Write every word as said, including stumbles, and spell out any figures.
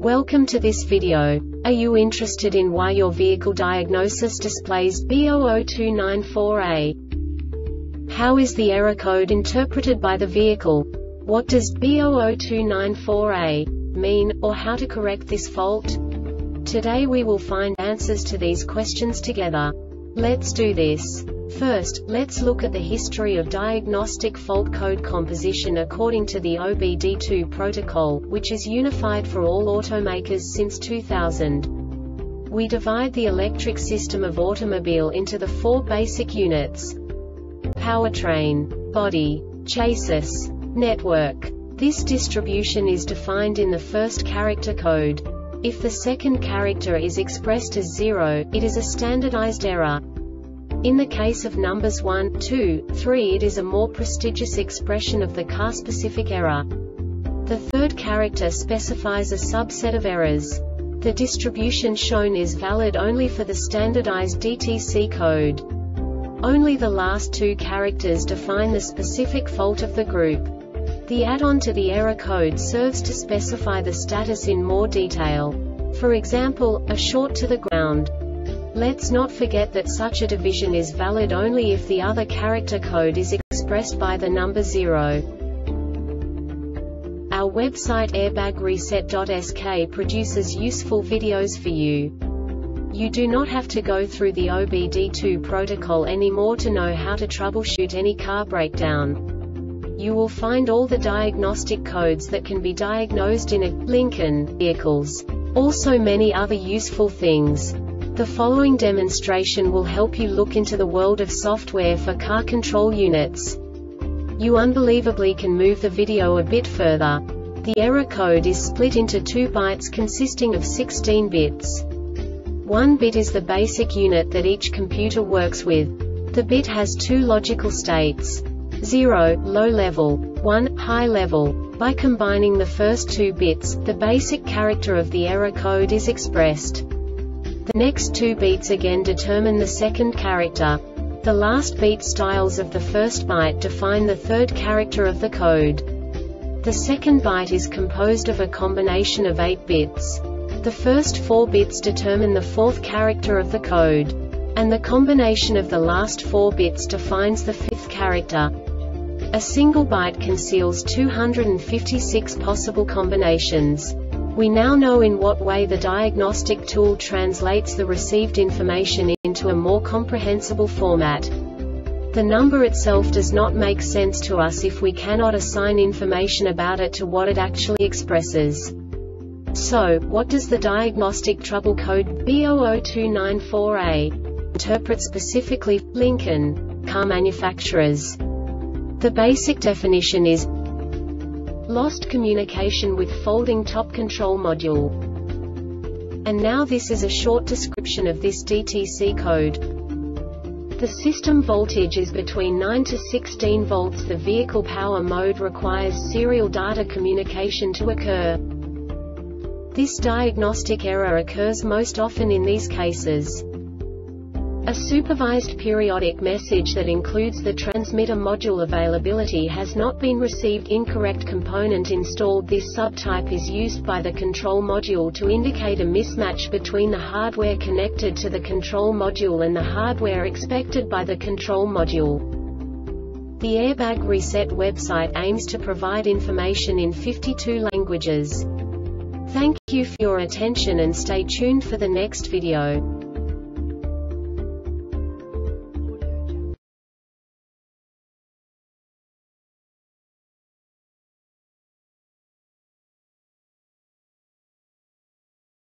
Welcome to this video. Are you interested in why your vehicle diagnosis displays B zero zero two nine four A? How is the error code interpreted by the vehicle? What does B zero zero two nine four A mean, or how to correct this fault? Today we will find answers to these questions together. Let's do this. First, let's look at the history of diagnostic fault code composition according to the O B D two protocol, which is unified for all automakers since two thousand. We divide the electric system of automobile into the four basic units: powertrain, body, chassis, network. This distribution is defined in the first character code. If the second character is expressed as zero, it is a standardized error. In the case of numbers one, two, three, it is a more prestigious expression of the car-specific error. The third character specifies a subset of errors. The distribution shown is valid only for the standardized D T C code. Only the last two characters define the specific fault of the group. The add-on to the error code serves to specify the status in more detail. For example, a short to the ground. Let's not forget that such a division is valid only if the other character code is expressed by the number zero. Our website airbag reset dot S K produces useful videos for you. You do not have to go through the O B D two protocol anymore to know how to troubleshoot any car breakdown. You will find all the diagnostic codes that can be diagnosed in a Lincoln vehicles. Also many other useful things. The following demonstration will help you look into the world of software for car control units. You unbelievably can move the video a bit further. The error code is split into two bytes consisting of sixteen bits. One bit is the basic unit that each computer works with. The bit has two logical states: zero, low level, one, high level. By combining the first two bits, the basic character of the error code is expressed. The next two beats again determine the second character. The last beat styles of the first byte define the third character of the code. The second byte is composed of a combination of eight bits. The first four bits determine the fourth character of the code. And the combination of the last four bits defines the fifth character. A single byte conceals two hundred fifty-six possible combinations. We now know in what way the diagnostic tool translates the received information into a more comprehensible format. The number itself does not make sense to us if we cannot assign information about it to what it actually expresses. So, what does the diagnostic trouble code B zero zero two nine four A interpret specifically for Lincoln car manufacturers? The basic definition is lost communication with folding top control module. And now this is a short description of this D T C code. The system voltage is between nine to sixteen volts. The vehicle power mode requires serial data communication to occur. This diagnostic error occurs most often in these cases: a supervised periodic message that includes the transmitter module availability has not been received. Incorrect component installed. This subtype is used by the control module to indicate a mismatch between the hardware connected to the control module and the hardware expected by the control module. The Airbag Reset website aims to provide information in fifty-two languages. Thank you for your attention and stay tuned for the next video.